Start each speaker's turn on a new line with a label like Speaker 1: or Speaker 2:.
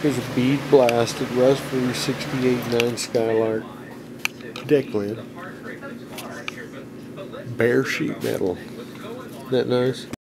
Speaker 1: Here's a bead blasted Raspberry 68.9 Skylark deck lid. Bare sheet metal. Isn't that nice?